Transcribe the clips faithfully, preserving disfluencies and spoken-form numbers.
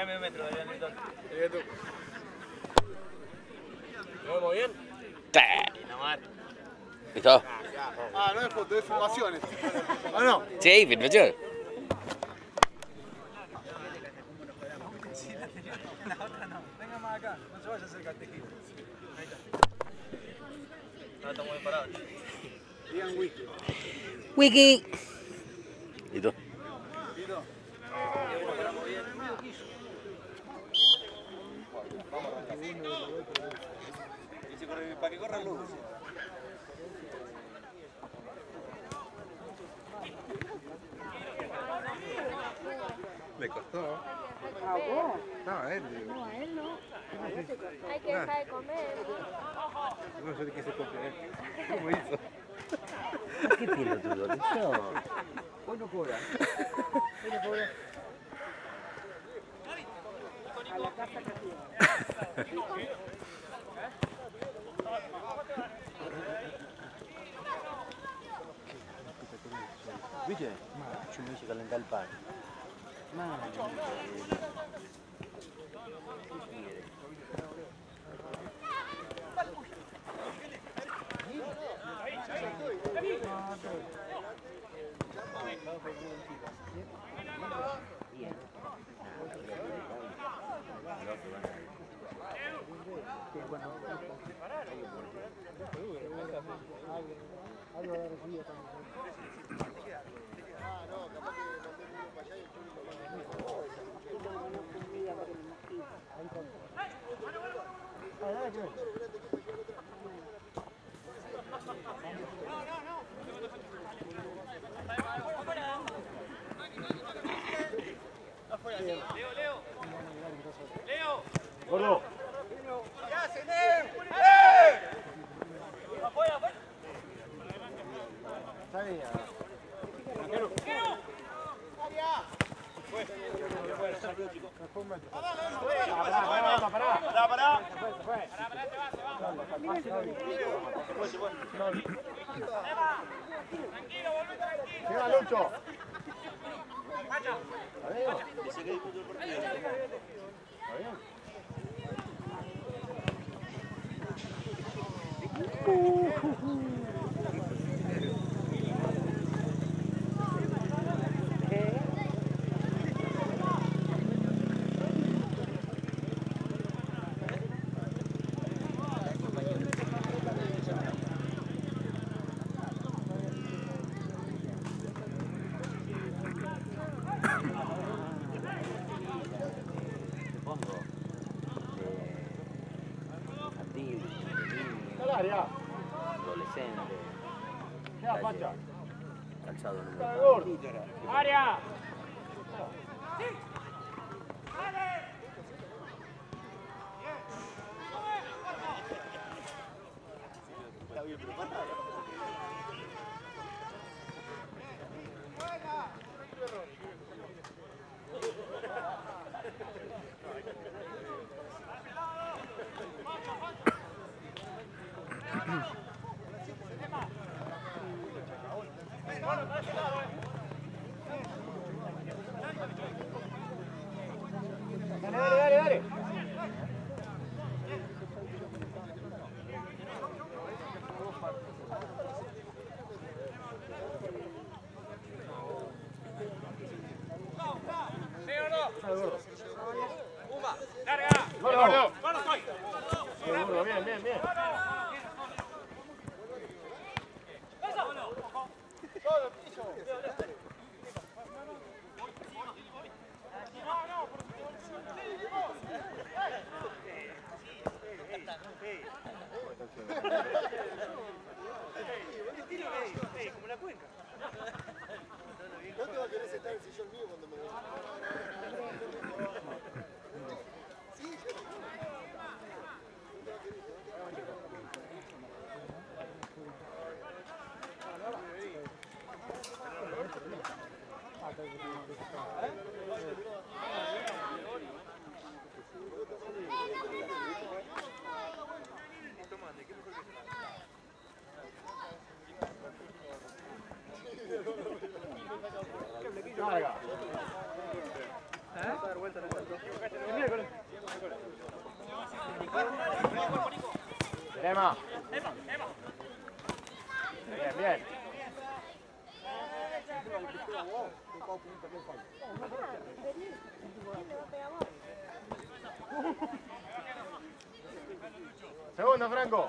a medio metro, Adrián. Sigue tú. ¿Lo vemos bien? Sí. No mate. ¿Listo? Ah, no es foto, es filmaciones. ¿O no? Sí, filmación. La otra no. Venga más acá. No se vaya a acercar al tejido. Ahí está. No, está muy parado. Digan wiki. Wiki. ¿Listo? ¿Listo? Para que corra luz. Le costó. ¿A vos? No, a él. No, a él no. Hay que dejar de comer. No, yo le quise copiar. ¿Cómo hizo? ¿Qué tiene tu atención? Hoy no cobra. Hoy no cobra. A la casa que ¿Viste? Yo me hice calentar el pan. Leo, Leo. Leo. Gordo. ¿Qué hacen, eh? ¡Eh! Afuera, afuera. Sabía. Pará, pará, pará. Pará, pará. Tranquilo, volvé tranquilo. Llega Lucho. Vaya. ¿Está bien? Adolescente. Ya, Pacha. Calzado en Está gordo. ¡Área! Dale, dale, dale, dale. Uma, larga. Gordo, gordo. Gordo, estoy. Gordo, bien, bien, bien. Como la cuenca. ¿No te va a querer sentar en el sillón mío cuando me vea? Sí, yo. Carga. Emma. Bien, bien. Segundo, Franco.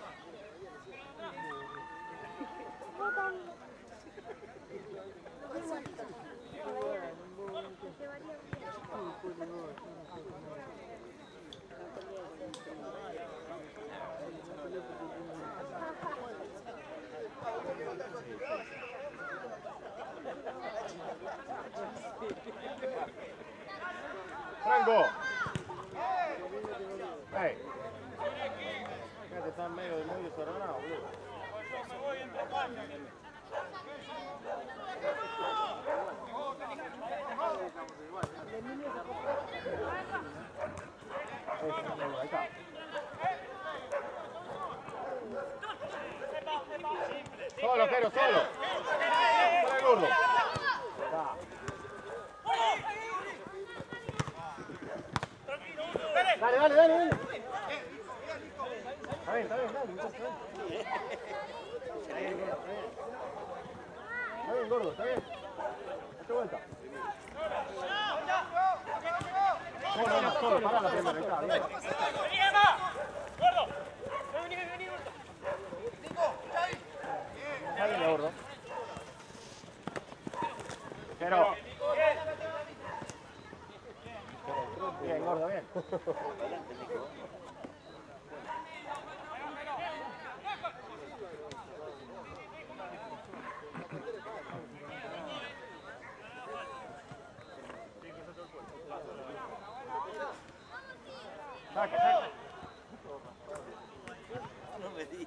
Franco. Hey. Fíjate, está en medio del medio desordenado, boludo. Ahí está. Solo, Jero, solo. Para el gordo. Está. Dale, dale, dale, dale. Está bien, está bien, dale, está bien. Está bien, gordo, está bien. Está bien, gordo, está bien. Date vuelta. No, no, no, solo, pará la primera, ahí está, bien. ¡Vení, Emma! ¡Gordo! ¡Vení, vení, vení, gordo! Está bien, gordo. Pero. Bien, gordo, bien. Saca, saca. No me digas.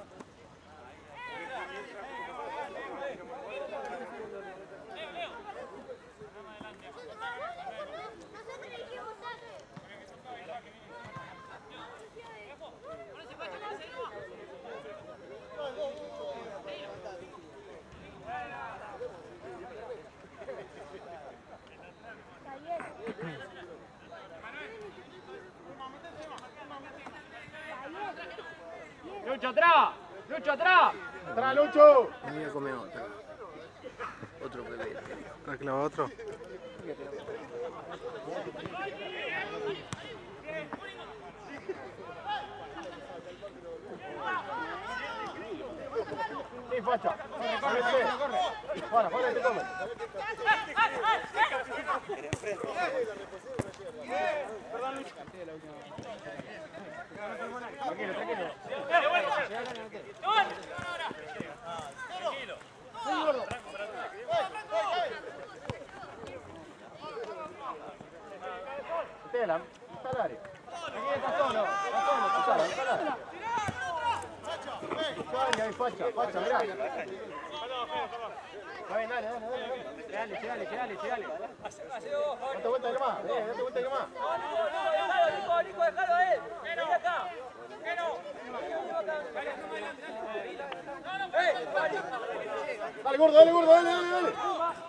¡Lucho, atrás! ¡Lucho, atrás! ¡Atrás, Lucho! Me voy a comer otro. Otro bebé. ¿Ha clavado otro? Sí, facha. Corre, corre, corre. Fuera, fuera, te come. Perdón, Lucho. Tranquilo, tranquilo. Tranquilo. Tela, está al área. Aquí está solo, está solo, está solo, está al área. Dale, ahí, facha, facha, mirá. Está bien, dale, dale, dale. Dale, llegale, llegale, llegale. Date vuelta ahí nomás, eh, date vuelta ahí nomás. No, no, no, dejalo, Nico, Nico, dejalo a él. Vení acá. Dale, gordo, dale, gordo, dale, dale, dale.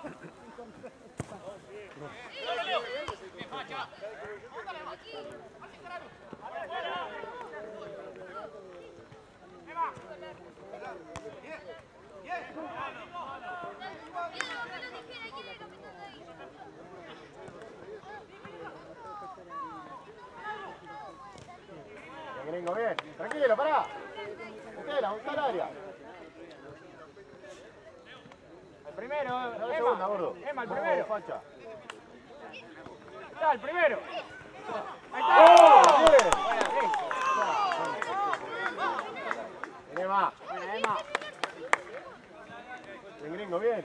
Bien, gringo, bien. Tranquilo, pará. Estela, busca el área. El primero, Dale Emma. segunda, gordo. Emma, el Vamos, primero. facha. Está, el primero. Ahí ¡Oh! está. Bien. Bien. Bien, Emma. Buena, Emma. Bien, gringo, bien.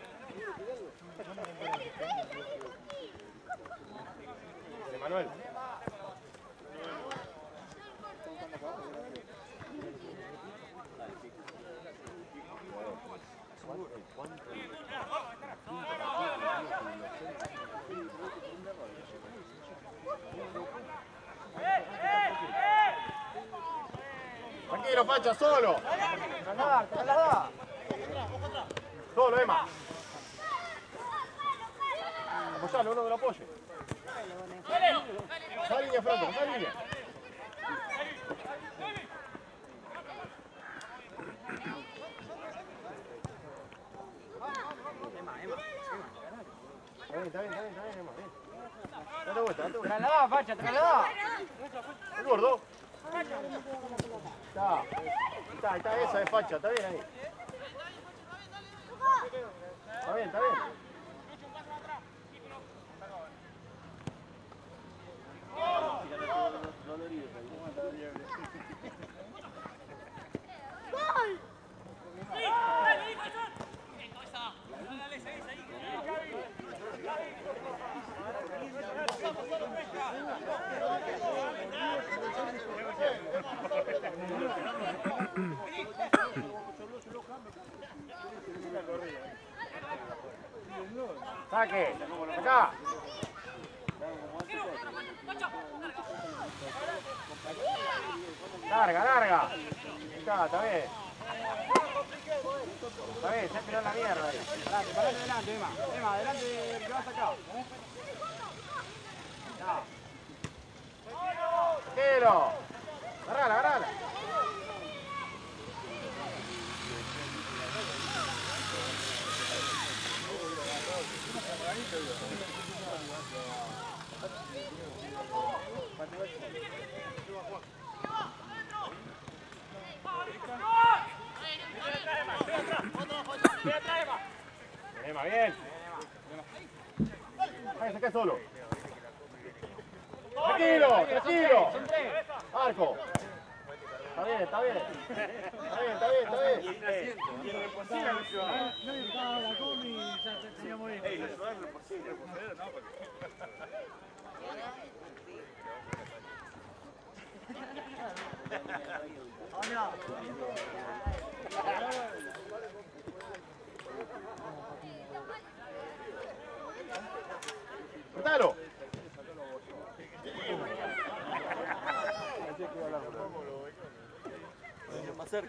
Bien, Manuel. Tranquilo, facha, solo. Te la da, te la da. Solo, Emma. apoyalo, uno que lo apoye. Esa línea, Franco, esa línea. Está bien, está bien, está bien, está bien, Emma, bien. Date vuelta, date vuelta. Trasladá, facha, trasladá. El gordo. Está, está, está esa de facha, está bien ahí. Está bien, está bien. ¡Gol! Saque, acá. Larga, larga. Está, está bien. Está bien, se tiró la mierda ahí. Adelante, parate adelante, Emma. Emma, adelante del que vas acá. Tranquilo. Agarrala, agarrala. Emma, bien. Ahí, saca solo. Tranquilo, tranquilo. Arco. Está bien, está bien. Está bien, está bien, está bien. No, yo estaba la comi y ya teníamos esto. Cortalo. Más cerca.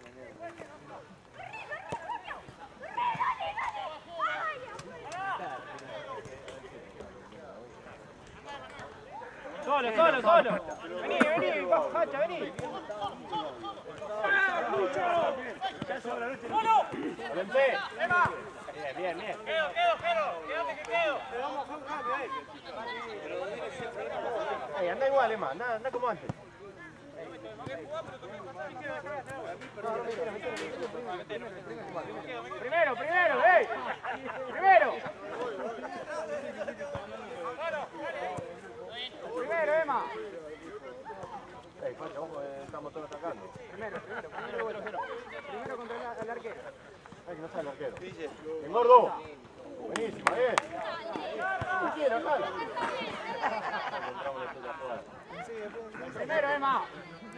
Solo, solo, solo. Vení, vení, facha, vení. Vente. Bien, bien, bien. Quedo, quedo, quedo. Quédate que quedo. Ey, anda igual, Emma, anda, anda como antes. Primero, primero, ey. Primero. Primero, Emma. Ey, Facha, ojo, eh, estamos todos atacando. Primero, primero, primero, primero. Primero contra el, el arquero. Ay, que no sale el arquero. Bien, gordo. Buenísima, bien. Si quiere, jala. Primero, Emma.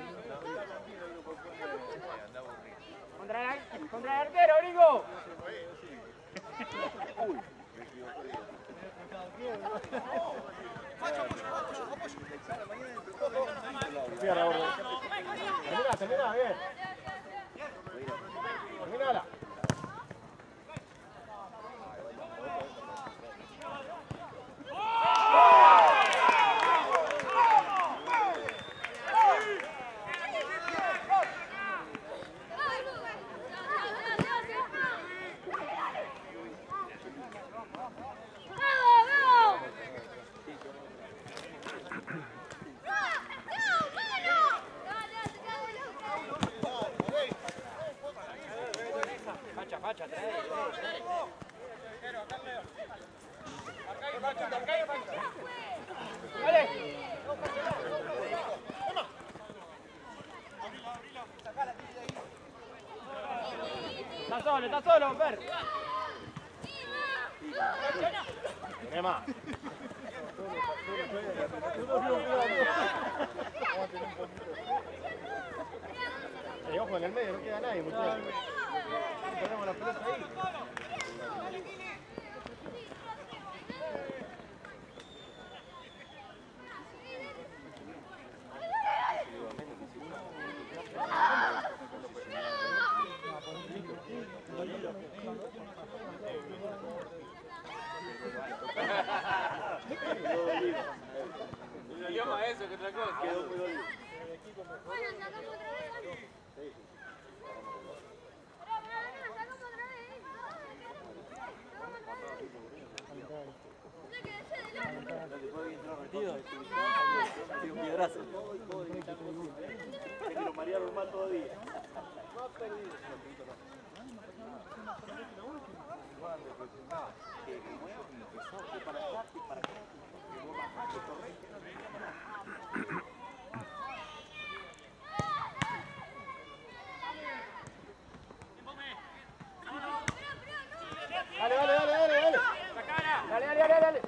Contra el, contra el arquero, gringo. Cierra, gordo. Termina, termina, bien. Terminala. Facha, facha, trae, trae. Dale. Está solo, está solo, Fer. Emma. Ey, ojo, en el medio no queda nadie, muchachos. Ponemos la pelota ahí. Sí, un piedrazo. Es que lo marearon más todavía. Dale, dale, dale, dale, dale. Dale, dale, dale, dale.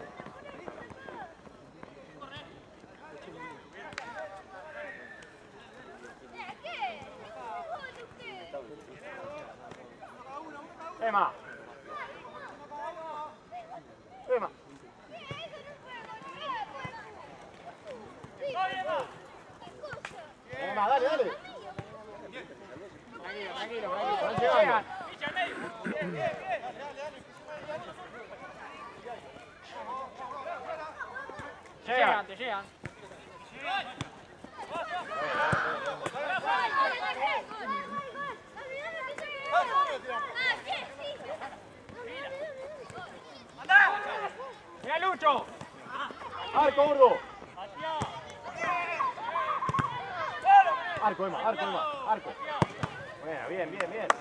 Emma. Emma. Emma, dale, dale. Tranquilo, tranquilo, tranquilo. Van llegando. Bien, bien, bien. Llegan. Te llegan. ¡Mira, Lucho! Arco, Urdo. Arco, Emma, arco, Emma, arco. Bueno, bien, bien, bien.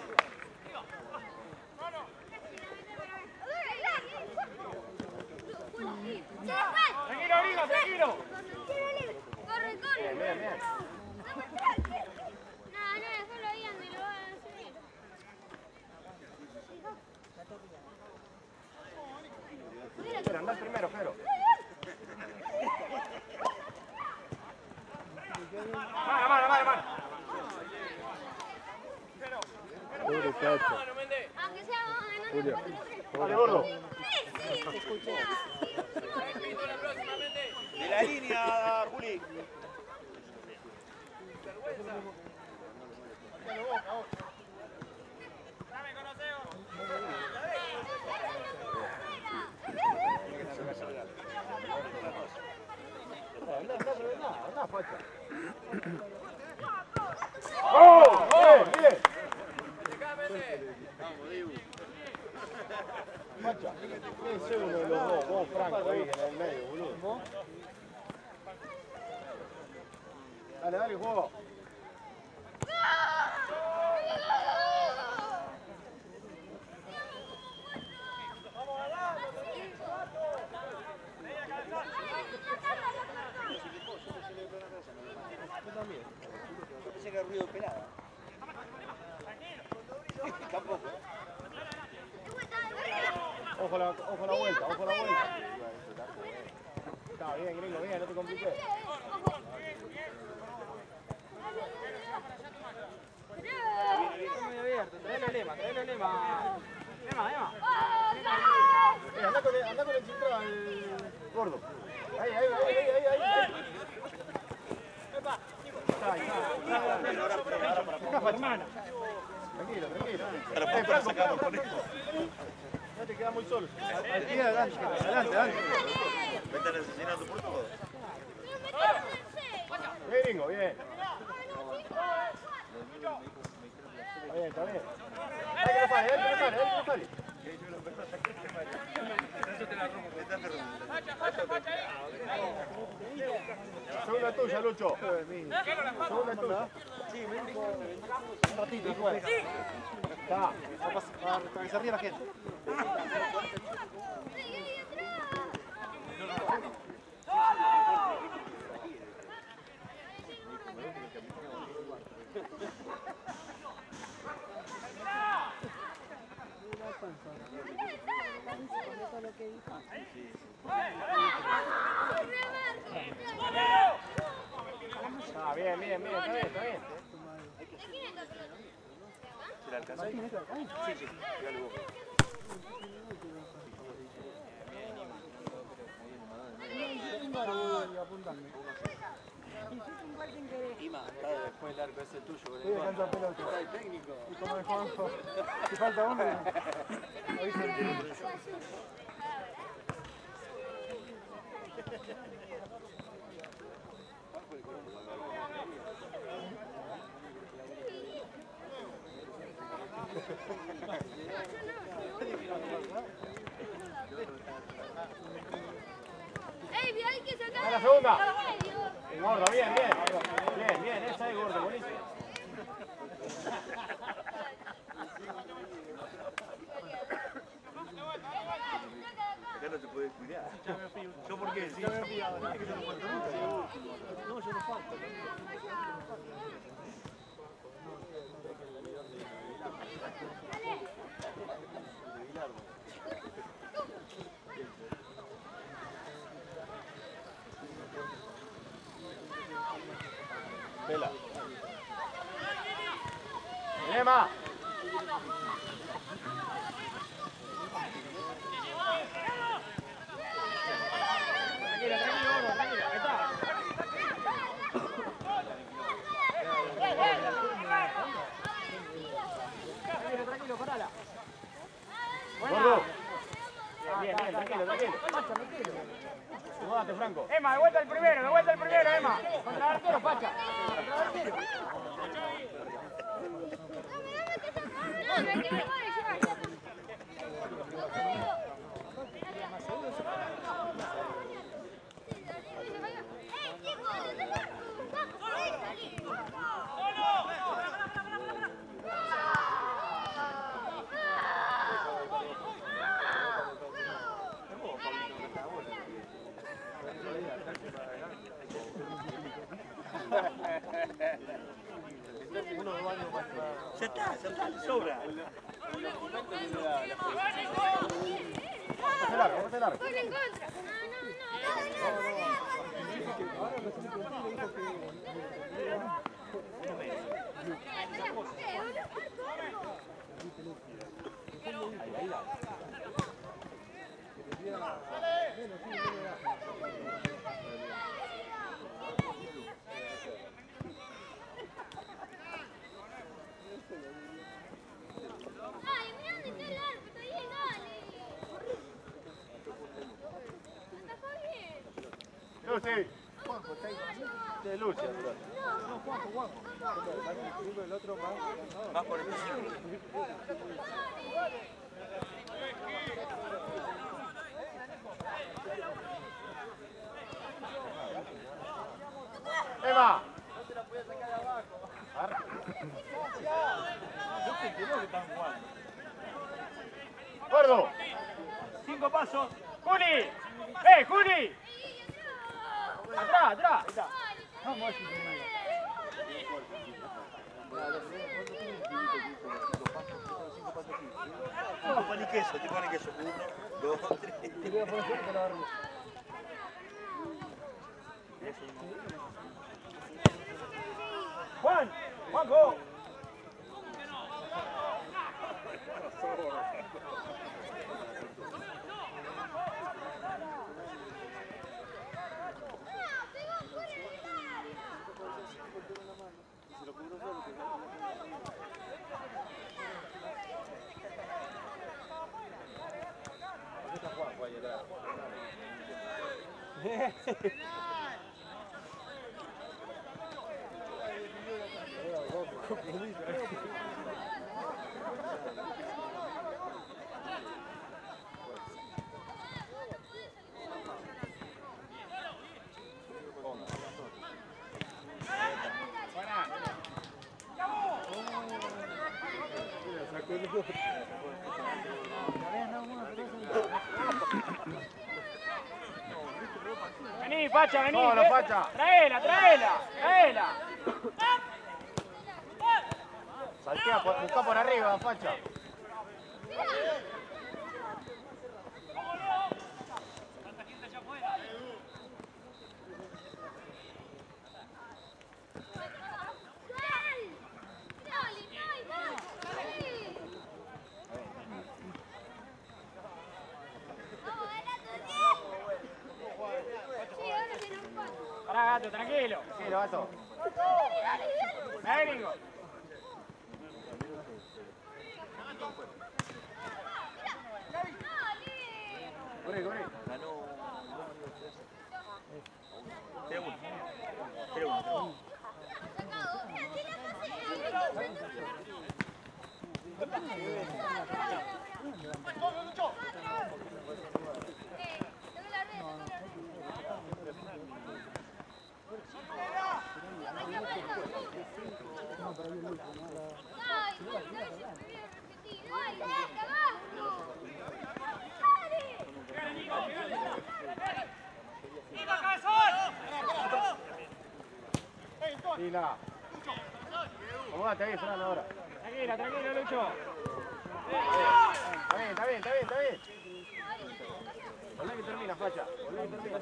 Tranquilo, Grigo, tranquilo. Corre, corre. Bien, bien, bien. No, no, déjalo ahí donde lo van a subir. Espera, anda primero, Jero. Mano, mano, mano, mano. Pobre Cacho. Aunque sea ganando. Dale, Gordo. De la línea, Juli. Dame, conoceo. Anda, anda, anda, anda, facha. ¡Oh! ¡Bien, bien! Facha, ese es uno de los dos, vos, Franco, ahí en el medio, boludo. Dale, dale, juego. Yo pensé que era ruido de pelada. Tampoco. Ojo la, ojo la vuelta, ojo la vuelta. Está bien, gringo, bien, no te compliques. Está muy abierto. Traele el lema, traele el lema. Lema, lema. Eh, anda con el, anda con el central, gordo. Ahí, ahí, ahí, ahí, ahí, ahí. Está, ahí, está. Hermano. Tranquilo, tranquilo. Pero poco lo sacamos con esto. No te queda muy solo. Aquí adelante, adelante, adelante. Me están asesinando por todo. Bien, gringo, bien. Está bien, está bien. Dale que no pare, dale que no pare, dale que no pare. Segunda tuya, Lucho. Segunda tuya. Un ratito, hijo. Está. Para, para que se ría la gente. Ah, bien, bien, bien, está bien, está bien. ¿Se la alcanzó? Sí, sí. Dígale vos. Ima, está después el arco ese tuyo. Sí, canta pelota. Está el técnico. Y como el Juanjo, si falta uno, avisen. ¡Ey, hay que sacar! la segunda. Gordo, bien, bien. Bien, bien, esa es gordo, buenísimo. Acá no te puedes cuidar. ¿Yo por qué? Sí. No, yo no falto. Vela. Emma. Tranquila, tranquilo, Gordo, tranquilo. Ahí está. Tranquilo, tranquilo, parala. Gordo. Bien, bien, tranquilo, tranquilo. Acomodate, Franco. Emma, de vuelta el primero, de vuelta el primero, Emma. Contra el arquero, Pacha. Contra el arquero. No, no hay que llevar, llevar. Ya está, ya está, te sobra. Pase largo, pase largo. Corre en contra. No, no, no. Ay, mira dónde está el arco, está bien, dale. Está corriendo. Lucy. De Lucy. No, Juanjo, Juanjo. El otro más. Más por el piso. Emma. No te la podías sacar de abajo. Yo te creo que están jugando. Gordo. Cinco pasos. ¡Juli! ¡Eh, Juli! Atrás, atrás. Ahí está. Vamos, No, pan y queso, te pan y queso. Uno, dos, tres. Te voy a poner fuerte la barriga. Juan, Juanjo. Vení, Pacha, vení. No, no, eh. Pacha. Traela, traela, traela. Saltea, por- busca por arriba, Facha. Pará, gato, tranquilo. Tranquilo, gato. Ven, gringo. Corre, corre. Ganó. tres uno. tres uno. Tranquila. Acomodate ahí, Fran, ahora. Tranquila, tranquila, Lucho. Está bien, está bien, está bien, está bien. Volvé que termina, facha. Volvé que termina.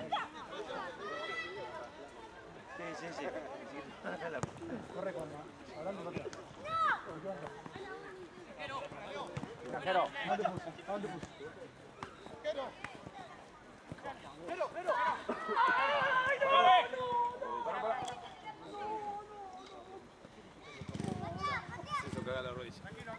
Sí, sí, sí. Corre con hablando para atrás. Cajero. ¿A dónde puse? ¿A dónde puse? Cajero. Cajero, cajero. ¡Ay, no! Para, para. Se hizo cagar la rodilla.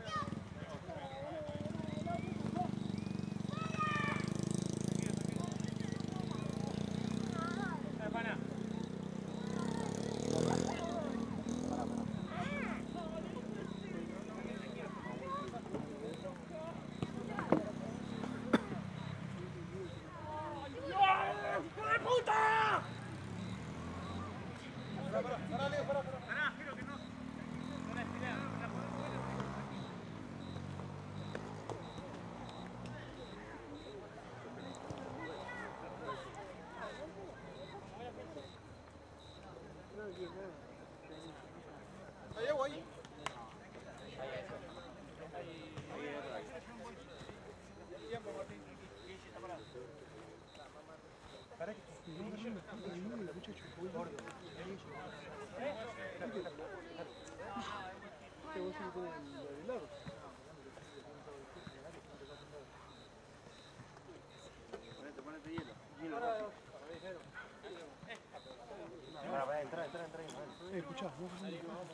Entra, entra, entra. Eh, escuchá, no agarramos.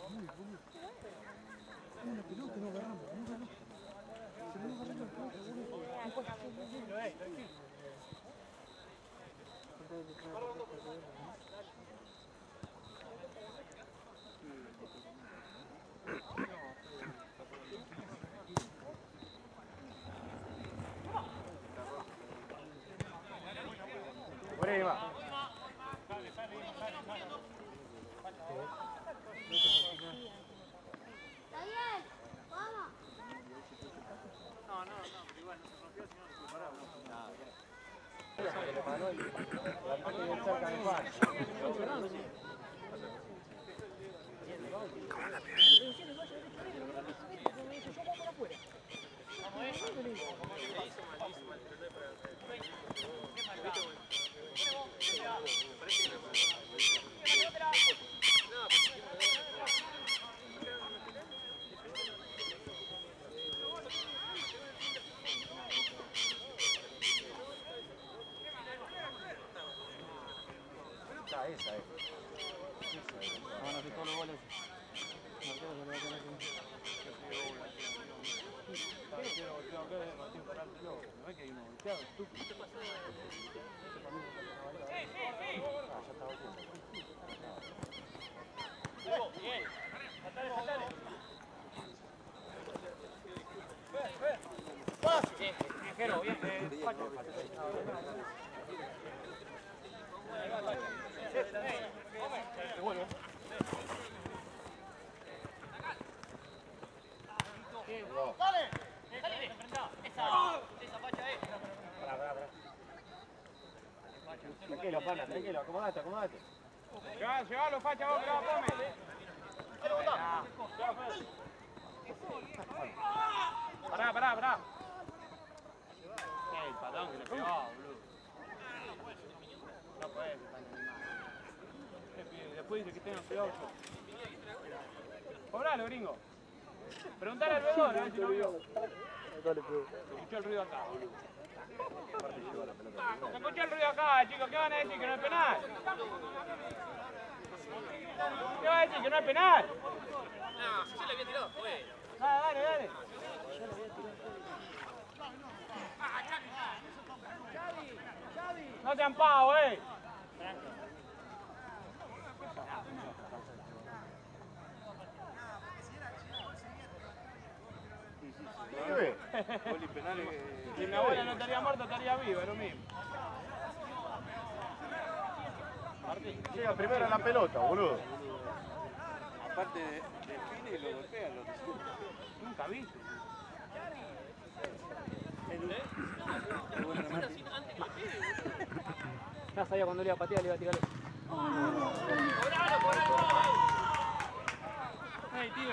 Una pelota no agarramos, no agarramos. Se no agarramos la pelota, boludo. Por ahí va. Está bien, vamos. No, no, no, pero igual no se rompió, sino que se paraba. Esa es. Esa es. Van a hacer todos los goles. Bien, bien, eh, Pacho. Tranquilo, pana, tranquilo, acomodate, acomodate. Llegalo, llegalo, Facha, vos, que va, come. Pará, pará, pará. El patón que le pegó, boludo. No puede ser tan animado. Después dice que tengo cuidado yo. Cobralo, gringo. Preguntale al veedor, a ver si lo vio. Se escuchó el ruido acá, boludo. Se escuchó el ruido acá, chicos. ¿Qué van a decir? ¿Que no es penal? ¿Qué van a decir? ¿Que no es penal? No, si yo le había tirado fuera. Dale, dale, dale. No sean pavos, eh. Si mi abuela no estaría muerta, estaría viva, es lo mismo. Llega primero a la pelota, boludo. Aparte de, define y lo golpea, lo disfruta. Nunca viste. No sabía cuando le iba a patear, le iba a tirar. Hey, tío.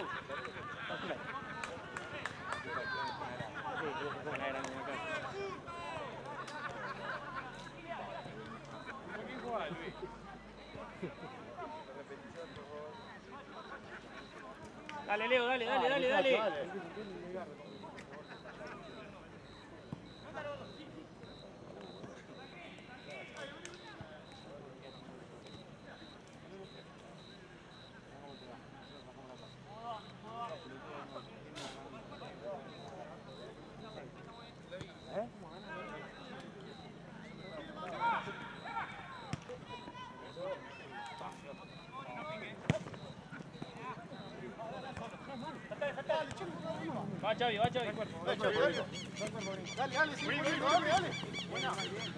Dale, Leo, dale, dale, dale, dale. Va Xavi, va Xavi. Dale, dale, sí, dale, dale. Buena.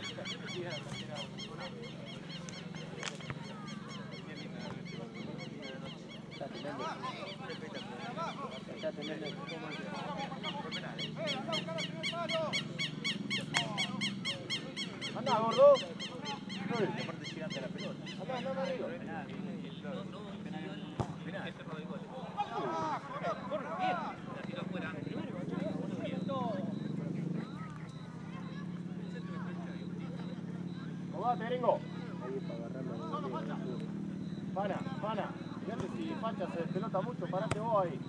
Anda, gordo. Anda, anda arriba. Jugate, gringo. Fana, Fana. Fíjate si Facha se pelota mucho, parate vos ahí.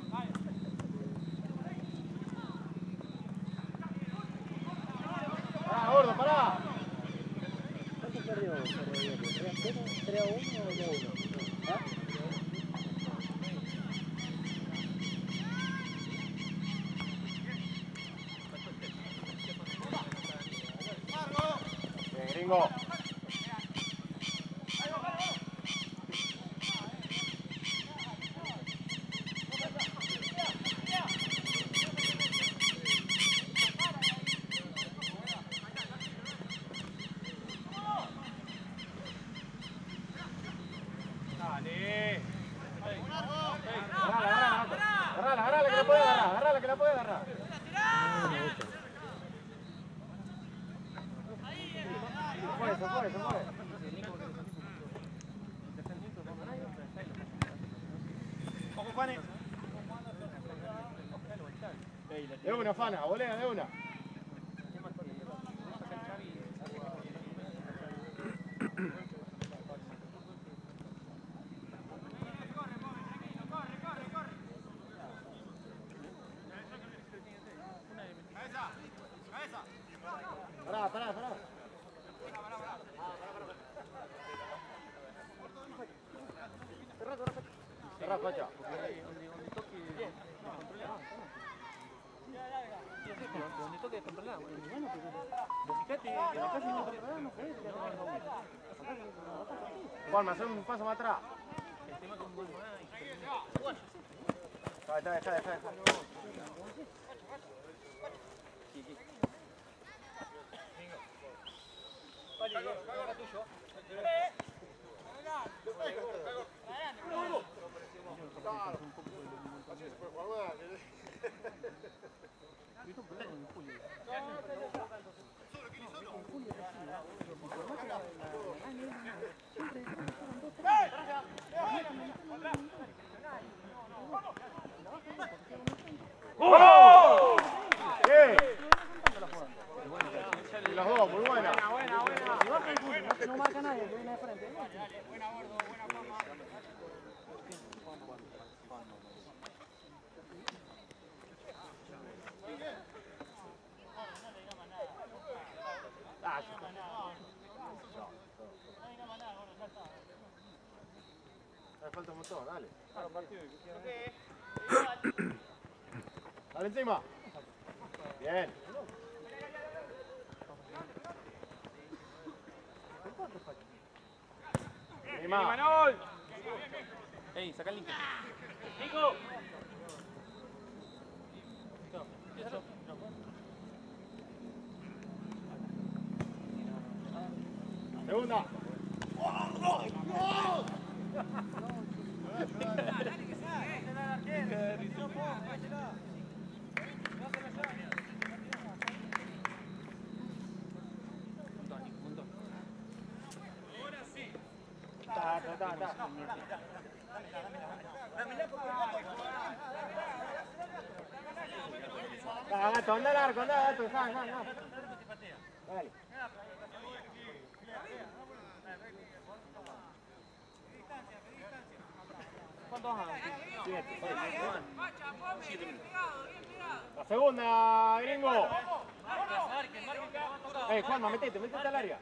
Pará, gordo, pará. ¿Cuánto perdió? ¿tres a uno o dos a uno? ¿Ah? Bien, gringo. Agarrala, agarrala, que la puede agarrar, agarrala que la puede agarrar. Se fue, se fue, se fue. Ojo, Juanes. De una, Fana, volea de una. Pará, pará, pará. Cerrá, Facha. Donde toque descontrolado. Bueno, pero fíjate que la casa no controlada no puede tirar la bomba. Juanma, haz un paso más atrás. El tema con gol. Deja, deja, deja, deja. ¡Oh! ¡Bien! Y las dos, muy buena. Buena, buena, buena. Si baja el fútbol, no, no marca nadie, que viene de frente. Buena, gordo, buena, Juanma. Ah, me falta un montón, dale. Dale encima. Bien. Encima. Manol. Ey, saca el link. Nico. Segunda. está, está, está. Va, gato, anda al arco, anda, gato, anda, anda, anda. Dale. ¿Cuántos años? Siete. Siete minutos. La segunda, gringo. Eh, Juanma, metete, metete al área.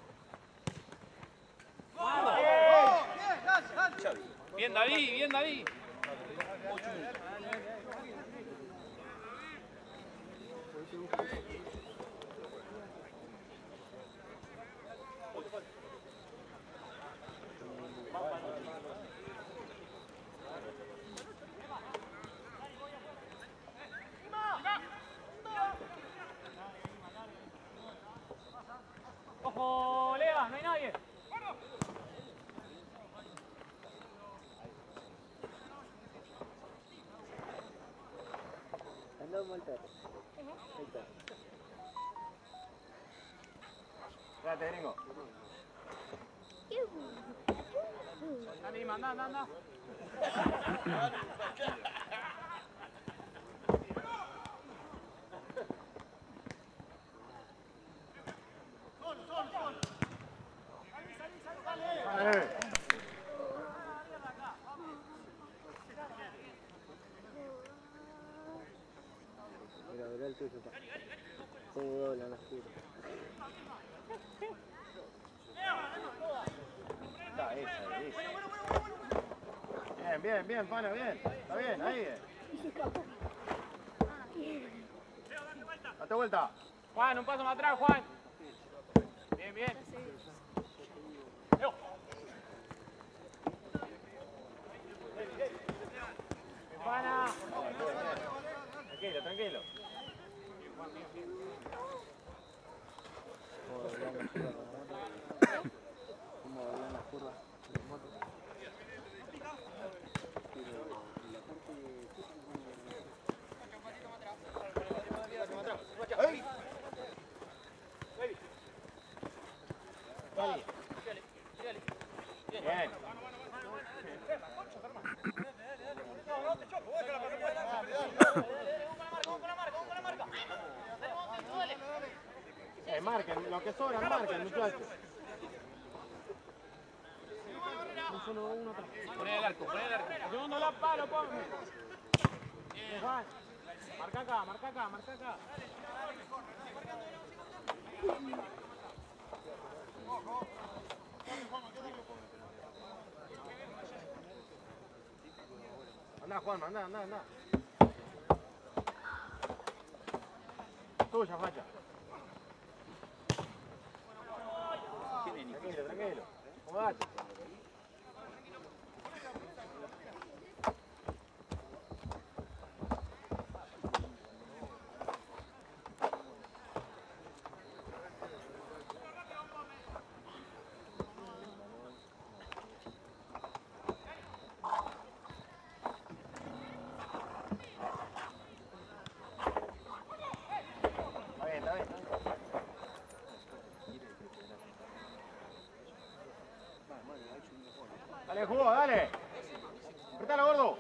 Bien, David, bien, David. Ojo, Lea, no hay nadie. Anda un mal perro. Ahí está. Espérate, gringo. Anima, anda, anda, anda. Vale. Mira, mira el tuyo, pa. Cómo dobla la oscura. Está esa, esa. Bien, bien, bien, pana, bien. Está bien, ahí. Date vuelta. Juan, un paso más atrás, Juan. Bien, bien. Juana. Tranquilo, tranquilo. ¿Cómo doblan las curvas? ¡Ey! Dale. Bien. Eh, marquen, lo que sobran, marquen, muchachos. Un solo uno atrás. Poné el arco, poné el arco. Segundo la palo, ponme. Bien, Juan. Marca acá, marca acá, marca acá. Anda, Juan, anda, anda, anda. Tuya, facha. Tranquilo, tranquilo. Acomodate. Está bien, está bien. Dale, jugó, dale. Apretalo, gordo.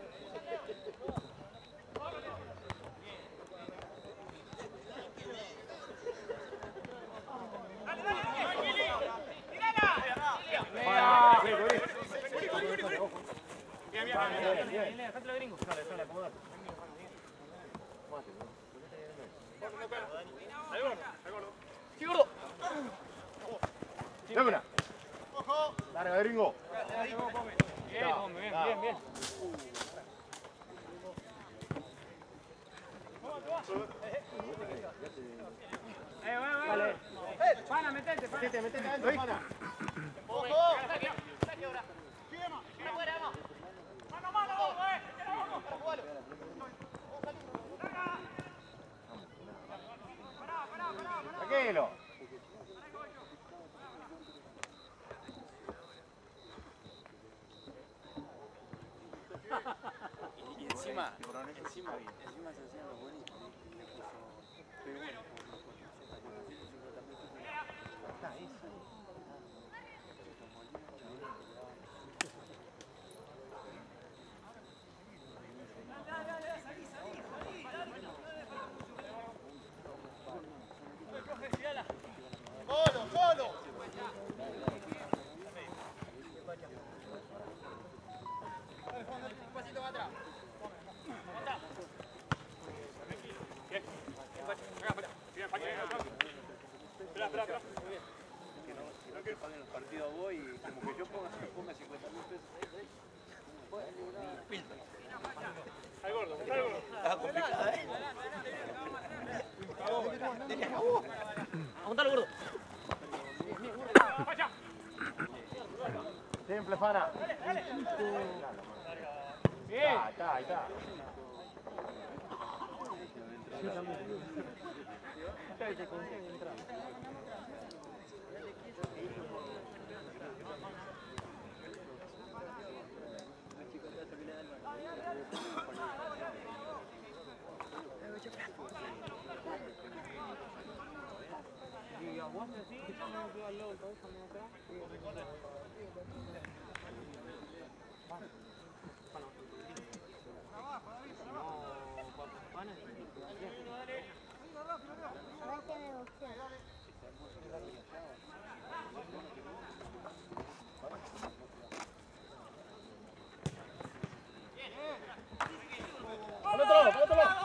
Lea. Bien, bien. Bien, bien, bien, bien. Lea, dejátelo gringo. Dale, dale, acomodate. Sí, gordo. De una. Larga, gringo. Bien, hombre, bien, bien, bien. Eh, bueno, bueno. Dale. Pana, metete, pana. Metete, metete adentro, pana. Tranquilo. Y, y encima, encima, encima se hacían los bonitos. Pero bueno, Está, eso. que paguen los partidos a vos y como que yo ponga, ponga cincuenta mil pesos. Al gordo, al gordo. Está complicada, ¿eh? Aguantalo, gordo. Simple, Fana. Bien. Está, está, ahí está. Y aguanta así, yo al lado, cabeza, mano atrás. Ahora tiene opción. ¡Al otro lado, al otro lado!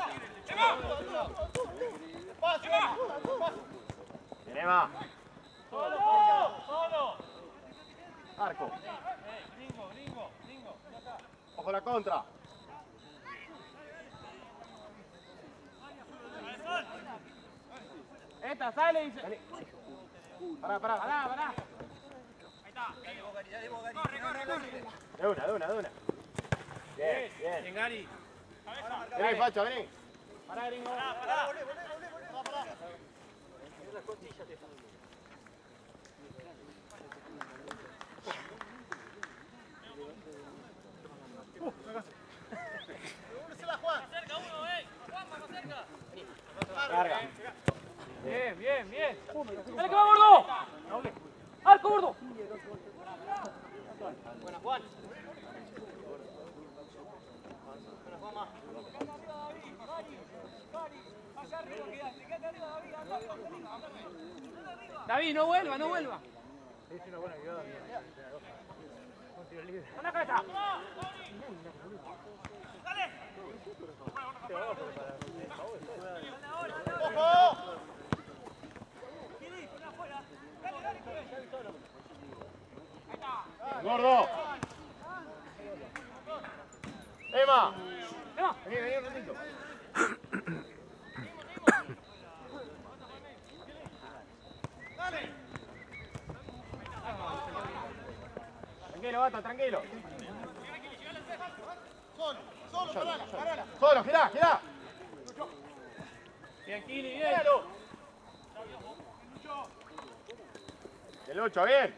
Bien, Emma. Solo, solo. Arco. Ringo, Ringo, Ringo. Ojo la contra. Esta sale y se... Vení. Pará, pará. Pará, pará. De una, de una, de una. Bien, bien. Bien, Gary. Vení, Facho, vení. Pará, Ringo. Carga. Bien, bien, bien. ¡Dale que va, gordo! ¡Arco, gordo! Buena, Juan. Buena, Juanma. David, no vuelva, no vuelva. Es una buena ayuda. Un tiro libre. ¡Con la cabeza! ¡Ojo! Gordo. Emma. Emma. Vení, vení un ratito. Tranquilo, Bata, tranquilo. Solo, solo, parala, parala. Solo, girá, girá. Bien, Kili, bien. El ocho, bien.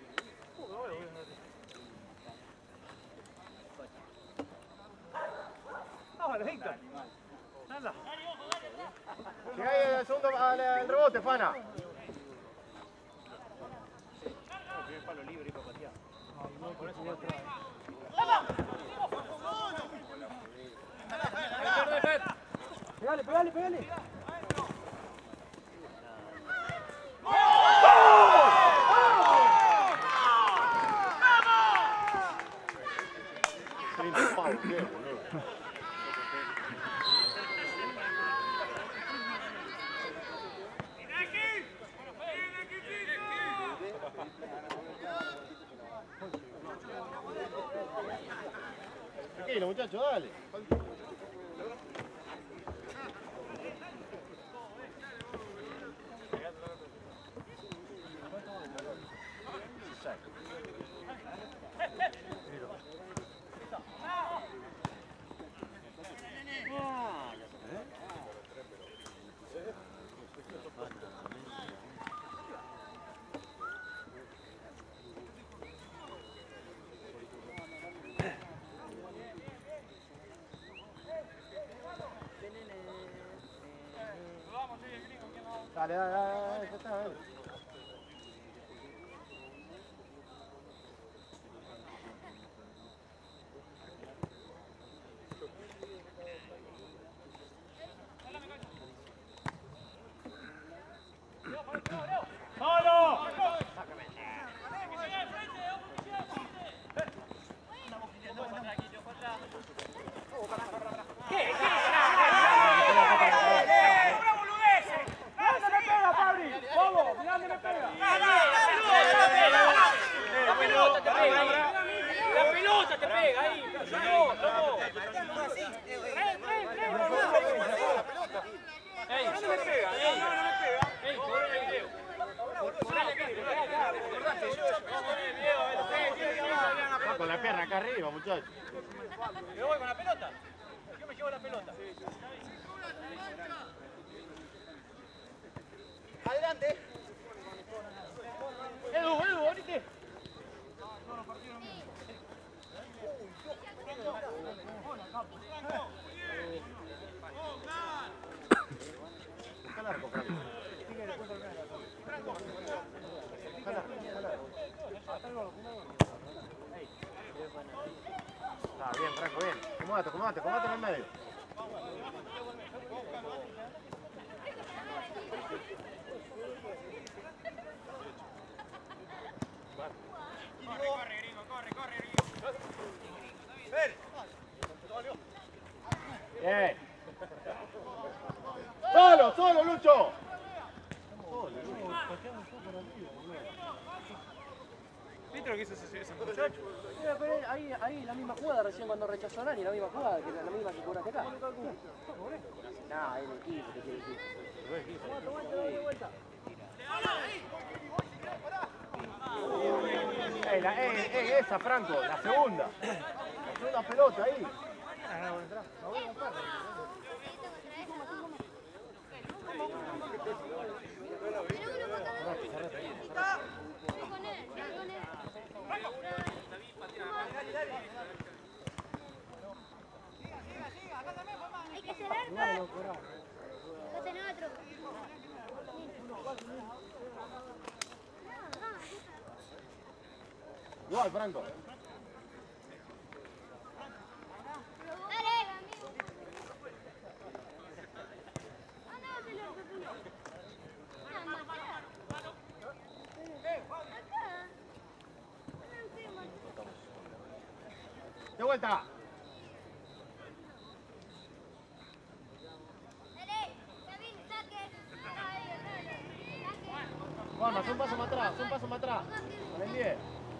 Ahora, Víctor. Anda. Llega ahí el segundo al, al rebote, Fana. Palo libre y para patear. Pegale, pegale, pegale. Tranquilo, muchachos, dale. Dale, dale, dale, ya está, dale. ¡Solo! ¿Qué? ¿Qué? ¡Una boludez! ¡No se le pega, Fabri! Encima te pega ahí. No, no. Ey, no me pega. Ey, no, no me pega. Ey, corre el video. Corre acá, acá. Recordate. Vamos el video. Con la pierna acá arriba, muchachos. Me voy con la pelota. Yo me llevo la pelota. Adelante. Edu, Edu, venite. Busca el arco, Franco. Ah, bien, Franco, bien. Acomódate, acomódate, acomódate en el medio. Corre, gringo, corre, corre, gringo. Bien. Solo, solo, Lucho. ¿Viste lo que hizo ese, ese muchacho? Mira, pero ahí, ahí la misma jugada recién cuando rechazó a Nani, la misma jugada, que era la misma que cobraste acá. Nah, el equipo te quiere decir. Ey, la, ey, ey, esa, Franco, la segunda. La segunda pelota ahí. Hay que cerrar todo. Acá tenés otro. Igual, Franco. Dale, amigo. Ah, no, se lo pepino. Ah, más acá. Acá. De vuelta. Dale, David, saque. Ahí, saque. Vamos, un paso más atrás, un paso más atrás. Con el diez.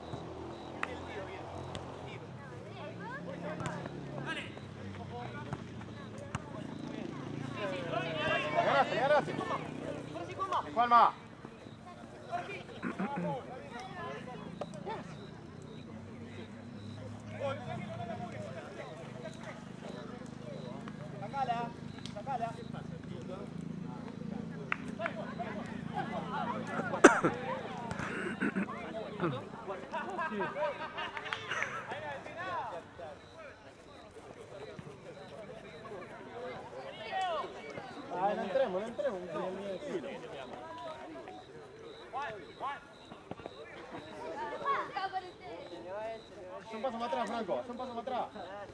Ganaste, ganaste. ¿Cuál más? Sacala, sacala. Ah, no entremos, no entremos. Un paso más atrás, Franco, un paso más atrás.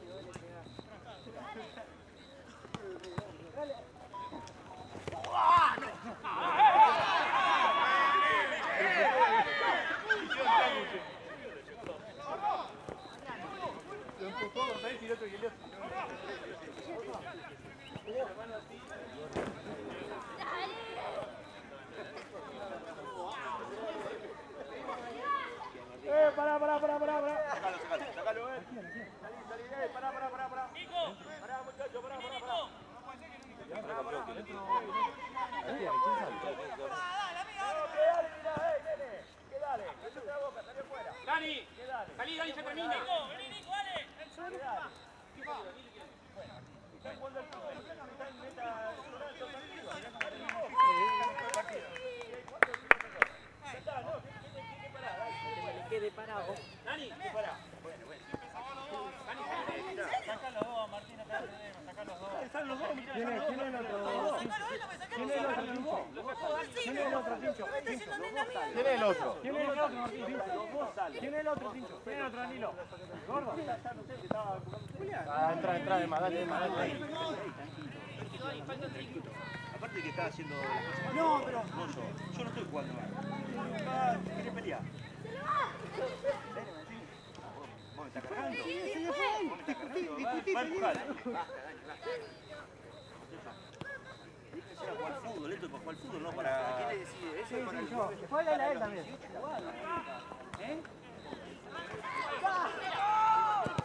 Eh, pará, pará, pará, pará, pará. Sacalo, sacalo, sacalo, eh. Salí, salí, eh, pará, pará, pará, pará. Nico. Pará, muchacho, pará, pará, pará. Pará, pará. Dani, salí, Dani, ya termina. Vení, Nico, dale. Quede parado. Dani, pará. Bueno, bueno. Dani, saca los dos a Martín acá, saca los dos. Están los dos, mirá. ¿Quién es el otro? ¿Quién es el otro pincho? ¿Quién es el otro pincho? ¿Quién es el otro? ¿Quién es el otro Martín pincho? ¿Quién es el otro pincho? ¿Quién es el otro Danilo? ¿Gordo? Ah, entra, entra, Emma, dale, Emma, dale. Aparte que está haciendo las cosas. No, pero. No, yo. Yo no estoy jugando mal. Ah, ¿querés pelear? Vos me estás cargando. Vos me estás cargando. Va a empujar. Basta, Dani, basta. Tienes que ser a jugar fútbol, esto es para jugar fútbol, no para. ¿Quién le decide? Eso es para el. Juega a él también. ¿Eh?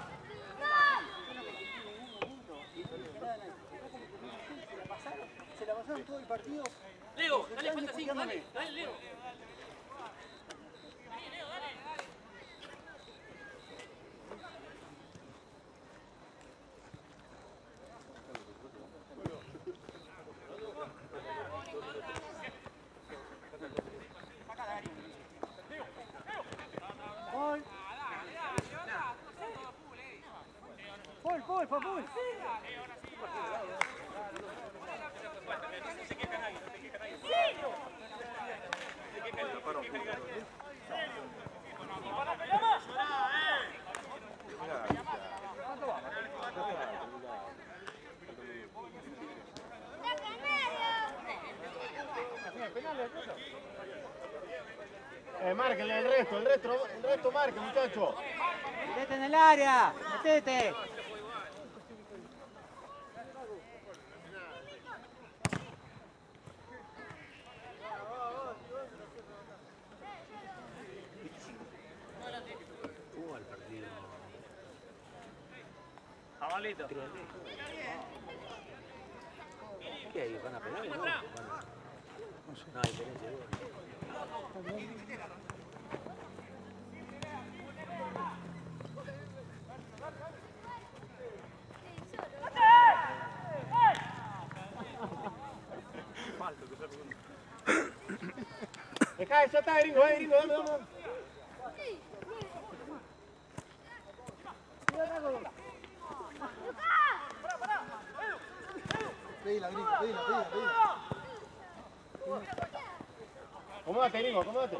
fue full. Eh, márquenle el resto, el resto, el resto marque, muchachos. Metete en el área, metete. Jabalito. ¿Qué hay? ¿Van a pegar? No, van a... no hay diferencia. Deja, ya está, gringo, eh, gringo, dame, dame, dame. Pedila, gringo, pedila, pedila, pedila. Acomódate, gringo, acomódate.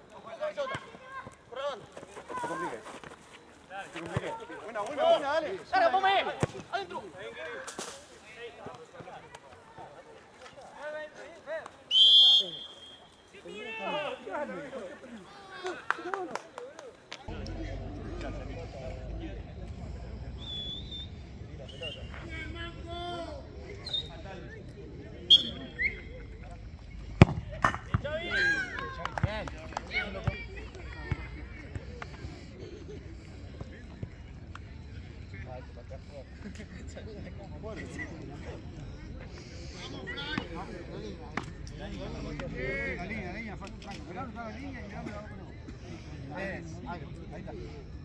Se complique. Se complique. Buena, buena, buena, dale. ¡Dale, Pomé! ¡Adentro! La línea, la línea, Franco. Mirá, está la línea y mirá, me la vamos. Ahí, ahí está.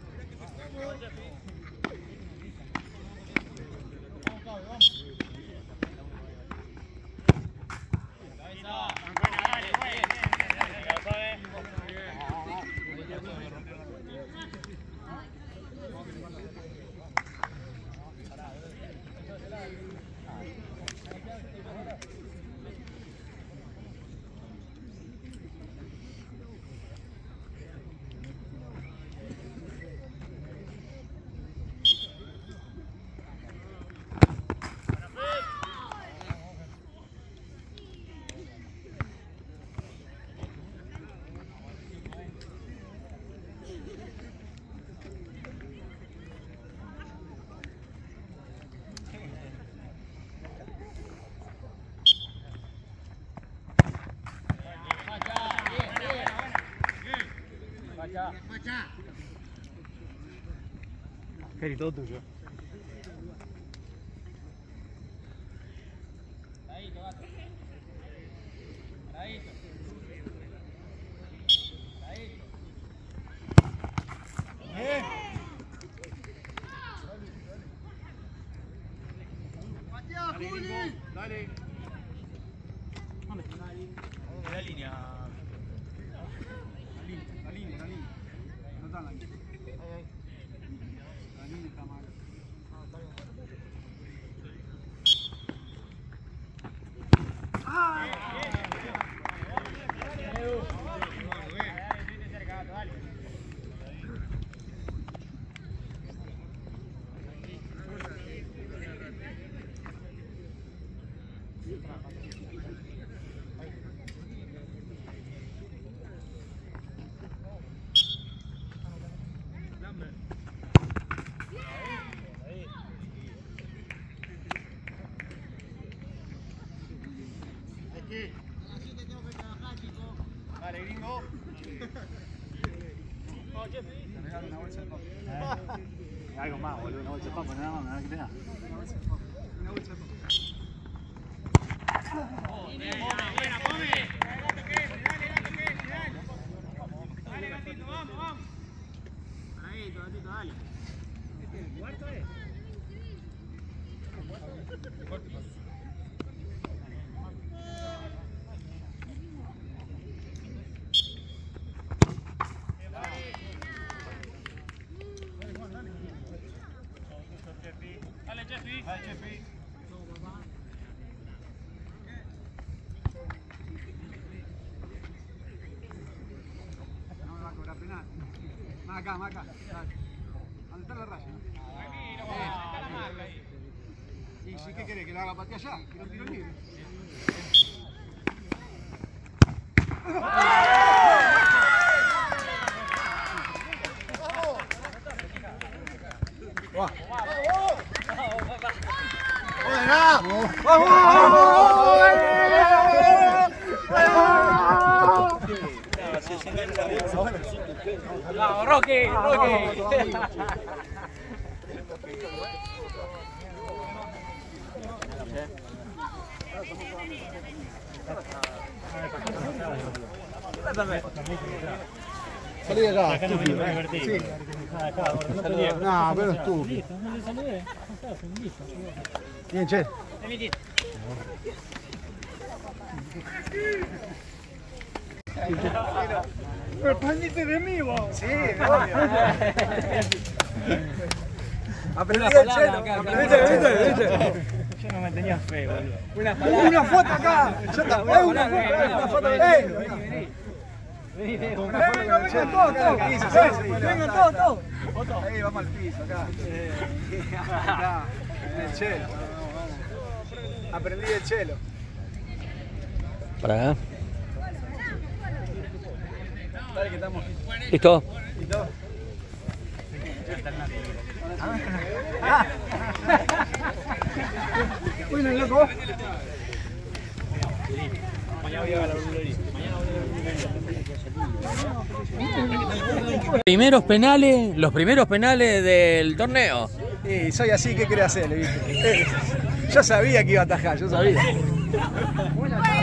Cari, todo tuyo. Dale. La línea. La línea, la línea, la línea. No está la línea. La línea está mal. Dale, gringo. Te regalo una bolsa de papa. Eh, algo más, boludo, una bolsa de papa, nada más, nada que tenga. Una bolsa de papa. Una bolsa de papa. Dale, gatito, vamos, vamos. Ahí, gatito, dale. ¿El cuarto es? Dale, No me va a cobrar penal. Más acá, más acá. ¿Dónde está la raya? ¿Y si qué querés? ¿Que la haga patear allá? ¿Que no tiro libre? ¡Vamos! ¡Vamos! ¡Vamos, Rocky! ¡Rocky! Salí de acá, estúpido. Sí. No, pero estúpido. Bien, che. ¡Respondiste de mí, vos! Sí, obvio. Aprendí el chelo. ¿Viste? ¿Viste? ¿Viste? Yo no me tenía fe, boludo. ¡Una foto acá! ¡Ya está! ¡Una foto de chelo! Vengan todos, todos. Vengan todos, todos. Ahí vamos al piso, acá. Acá, en el chelo. Aprendí el chelo. Para acá. Dale que estamos. ¿Listo? ¿Listo? Bueno, loco. Mañana voy a la burbulería. Primeros penales, los primeros penales del torneo. Y soy así, ¿qué querés hacer? Le dije. Yo sabía que iba a atajar, yo sabía.